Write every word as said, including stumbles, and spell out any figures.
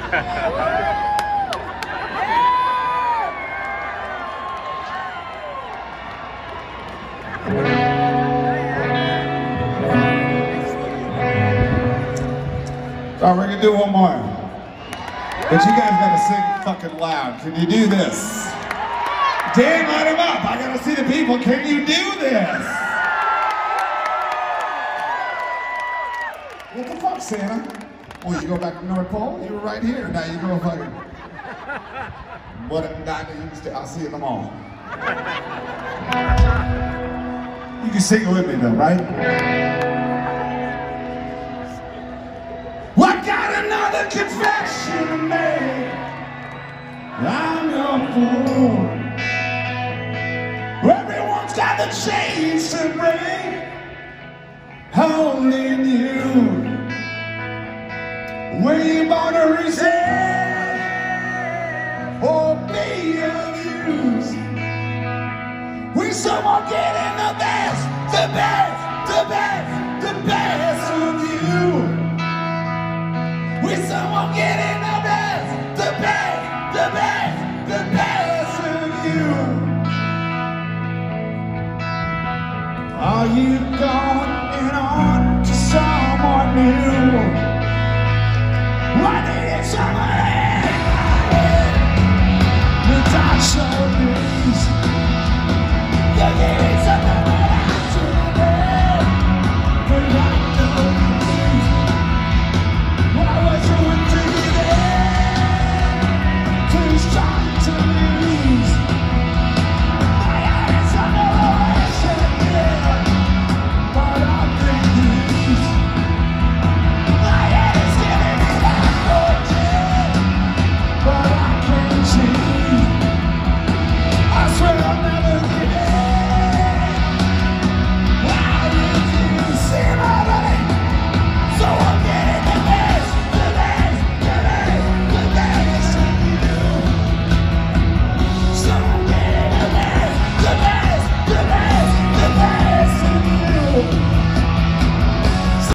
All right, we're gonna do one more. But you guys gotta sing fucking loud. Can you do this? Dan, light him up. I gotta see the people. Can you do this? What the fuck, Santa? Oh, you go back to North Pole? You were right here. Now you go fucking... What? Not, I'll see you in the mall. You can sing it with me though, right? I got another confession to make. I'm your fool. Everyone's got the chains to break. Only you. Were you born to resent or be abused? We someone getting the best, the best, the best, the best of you. We someone getting the best, the best, the best, the best of you. Are you going on to someone new? I needed someone else. The dark so new.